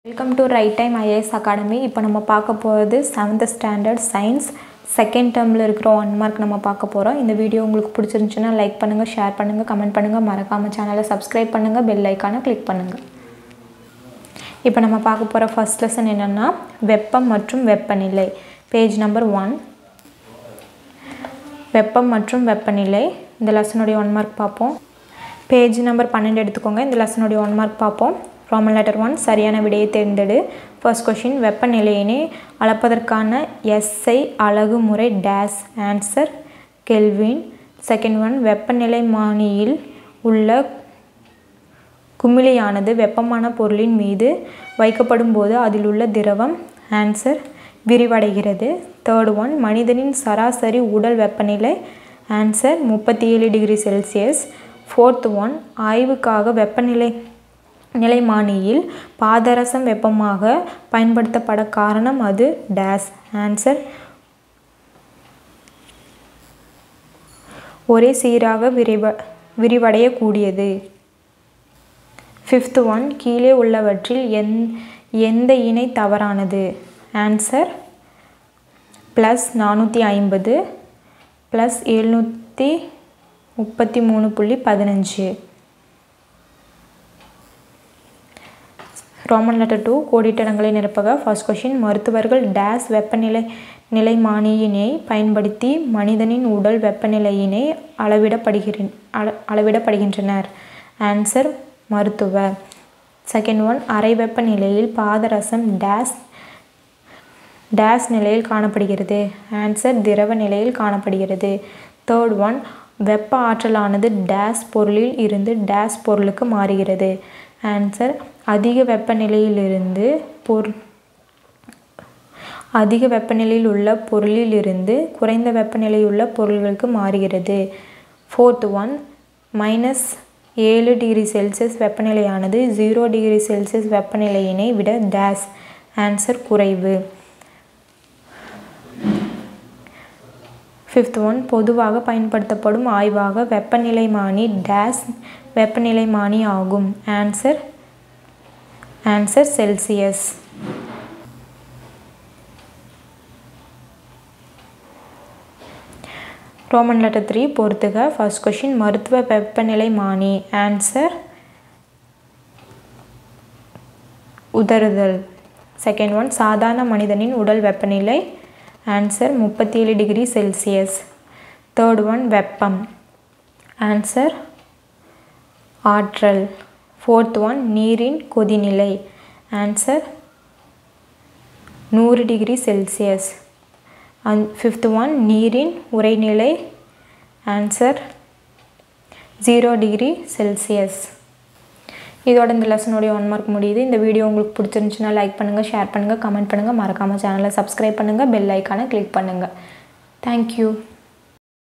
Welcome to Right Time IAS Academy. இப்போ நம்ம பார்க்க போறது 7th standard science second termல இருக்கிற 1 mark நம்ம பார்க்க போறோம். இந்த வீடியோ உங்களுக்கு பிடிச்சிருந்துச்சுனா லைக் பண்ணுங்க, ஷேர் பண்ணுங்க, கமெண்ட் பண்ணுங்க, மறக்காம சேனலை subscribe பண்ணுங்க, bell icon-ஐ click பண்ணுங்க. இப்போ நம்ம பார்க்க போற first lesson என்னன்னா வெப்பம் மற்றும் வெப்பநிலை. Page number 1. வெப்பம் மற்றும் வெப்பநிலை. இந்த லெசனோட 1 mark பார்ப்போம். Page number 12 எடுத்துக்கோங்க. இந்த லெசனோட 1 mark பார்ப்போம். Roman letter 1 சரியான விடையை தேர்ந்தெடு. First question வெப்பநிலையினை அளப்பதற்கான SI அலகு முறை dash answer Kelvin. Second one வெப்பநிலைமானியில் உள்ள குமிழியானது வெப்பமான பொருளின் மீது வைக்கப்படும் போது அதில் உள்ள திரவம் answer விரிவடைகிறது. Third one மனிதனின் சராசரி உடல் வெப்பநிலை answer 37 degree Celsius. Fourth one ஆய்வுக்காக வெப்பநிலை நிலைமானியில் பாதரசம் வெப்பமாக பயன்படுத்தப்பட காரணம் அது டேஸ் ஆன்சர் ஒரே சீராக விரிவடையக்கூடியது. Fifth one கீழே உள்ளவற்றில் எந்த இணை தவறானது ஆன்சர் +450 +733.15. Roman letter 2 கோடிட்டடங்களை நிரப்புக. First question மருத்துவர்கள் டேஸ் வெப்பநிலை நிலைமானியினை பயன்படுத்தி மனிதனின் உடல் வெப்பநிலையினை அளவிடப்படுகின்றனர். ஆன்சர் மருத்துவர். Second one அறை வெப்பநிலையில் பாதரசம் டேஸ் நிலையில் காணப்படுகிறது. ஆன்சர் திரவ நிலையில் காணப்படுகிறது. Third one வெப்ப ஆற்றலானது டேஸ் பொருளில் இருந்து டேஸ் பொருளுக்கு மாறுகிறது. ஆன்சர் அதிக வெப்பநிலையில் உள்ள பொருளில் இருந்து குறைந்த வெப்பநிலையில் உள்ள பொருள்களுக்கு மாறுகிறது. Fourth one -7 டிகிரி செல்சியஸ் வெப்பநிலையானது 0 டிகிரி செல்சியஸ் வெப்பநிலையினை விட டேஸ் ஆன்சர் குறைவு. Fifth one பொதுவாக பயன்படுத்தப்படும் ஆய்வாக வெப்பநிலைமானி டேஸ் வெப்பநிலைமானி ஆகும். Answer Celsius. Roman letter 3 பொறுத்துக. First question மருத்துவ வெப்பநிலைமானி ஆன்சர் உதறுதல். Second one சாதாரண மனிதனின் உடல் வெப்பநிலை answer 37 degree Celsius. Third one வெப்பம் ஆன்சர் ஆற்றல். Fourth one நீரின் கொதிநிலை answer 100 degree Celsius. And fifth one நீரின் உறைநிலை ஆன்சர் 0 டிகிரி செல்சியஸ். இதோட இந்த லெசனோட 1 mark முடியுது. இந்த வீடியோ உங்களுக்கு பிடிச்சிருந்துச்சுன்னா லைக் பண்ணுங்க, ஷேர் பண்ணுங்க, கமெண்ட் பண்ணுங்க, மறக்காம சேனலை subscribe பண்ணுங்க, பெல் ஐகானை கிளிக் பண்ணுங்க. Thank you.